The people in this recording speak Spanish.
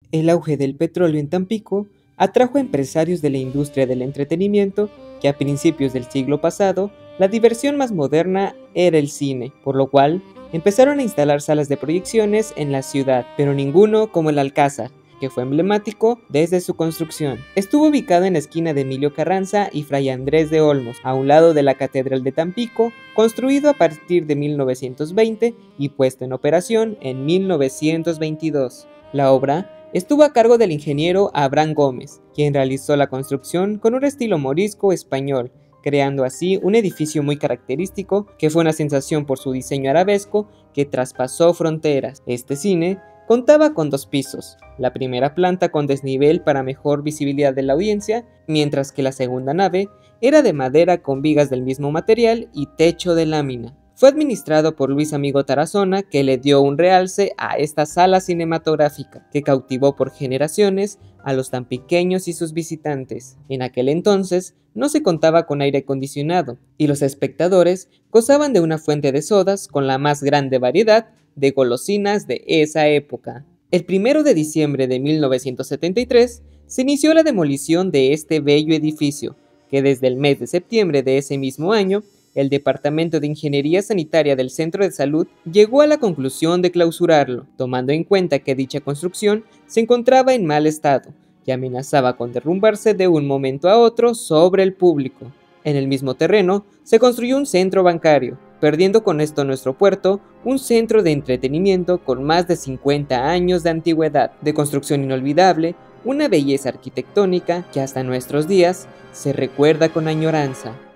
El auge del petróleo en Tampico atrajo a empresarios de la industria del entretenimiento que a principios del siglo pasado la diversión más moderna era el cine, por lo cual empezaron a instalar salas de proyecciones en la ciudad, pero ninguno como el Alcázar, que fue emblemático desde su construcción. Estuvo ubicado en la esquina de Emilio Carranza y Fray Andrés de Olmos, a un lado de la Catedral de Tampico, construido a partir de 1920 y puesto en operación en 1922. La obra estuvo a cargo del ingeniero Abraham Gómez, quien realizó la construcción con un estilo morisco español, creando así un edificio muy característico que fue una sensación por su diseño arabesco que traspasó fronteras. Este cine contaba con 2 pisos, la primera planta con desnivel para mejor visibilidad de la audiencia, mientras que la segunda nave era de madera con vigas del mismo material y techo de lámina. Fue administrado por Luis Amigo Tarazona, que le dio un realce a esta sala cinematográfica, que cautivó por generaciones a los tampiqueños y sus visitantes. En aquel entonces no se contaba con aire acondicionado, y los espectadores gozaban de una fuente de sodas con la más grande variedad de golosinas de esa época. El 1 de diciembre de 1973 se inició la demolición de este bello edificio, que desde el mes de septiembre de ese mismo año el Departamento de Ingeniería Sanitaria del Centro de Salud llegó a la conclusión de clausurarlo, tomando en cuenta que dicha construcción se encontraba en mal estado y amenazaba con derrumbarse de un momento a otro sobre el público. En el mismo terreno se construyó un centro bancario, perdiendo con esto nuestro puerto, un centro de entretenimiento con más de 50 años de antigüedad, de construcción inolvidable, una belleza arquitectónica que hasta nuestros días se recuerda con añoranza.